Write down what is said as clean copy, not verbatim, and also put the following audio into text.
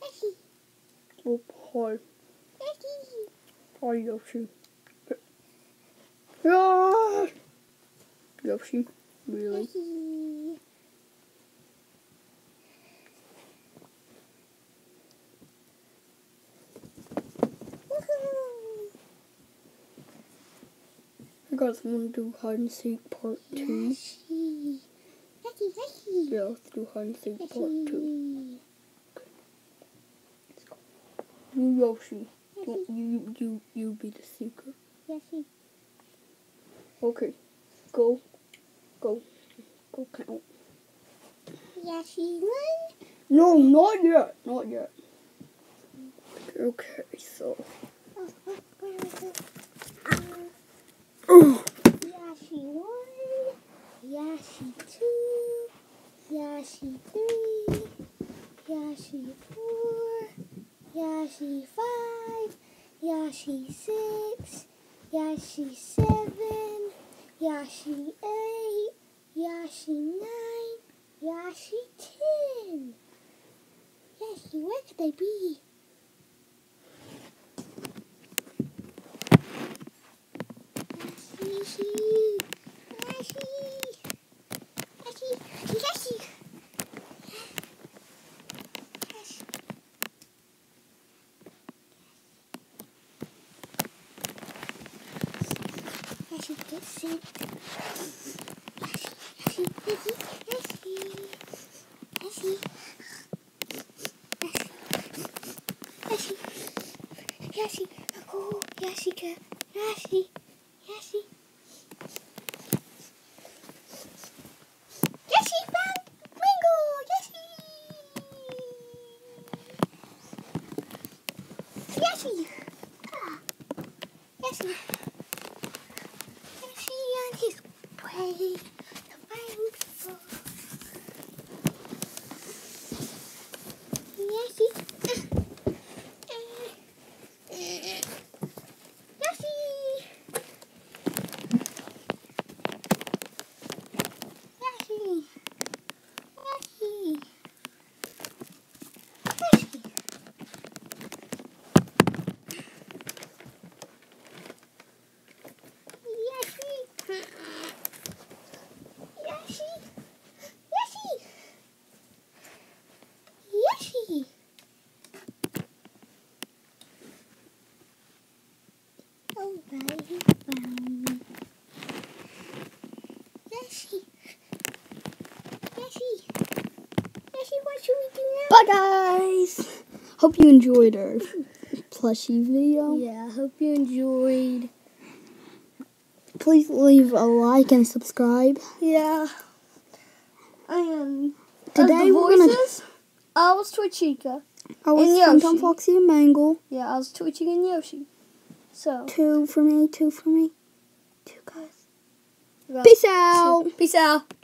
Oh, hi. Hi, Yoshi. Ah! Yoshi, really? You guys want to do hide and seek part 2? Yeah, let's do hide and seek part 2. You, Yoshi. You be the seeker. Okay. Go count. Yoshi won. No, not yet. Not yet. Okay, so. Yoshi 1, Yoshi 2, Yoshi 3, Yoshi 4, Yoshi 5, Yoshi 6, Yoshi 7, Yoshi 8, Yoshi 9, Yoshi 10. Yoshi, where could they be? Get sick. Yoshi, oh, Yoshika, Yoshi. Yoshi found Ringo, Yoshi. Yoshi on his way to find Ringo. Yoshi. What should we do now? Bye, guys. Hope you enjoyed our plushie video. Yeah, hope you enjoyed. Please leave a like and subscribe. Yeah. And today we're gonna. I was Twitchika. I was Yoshi. Tom Foxy and Mangle. Yeah, I was Twitching and Yoshi. So 2 for me. 2 for me. 2 guys. Well, Peace out. Peace out.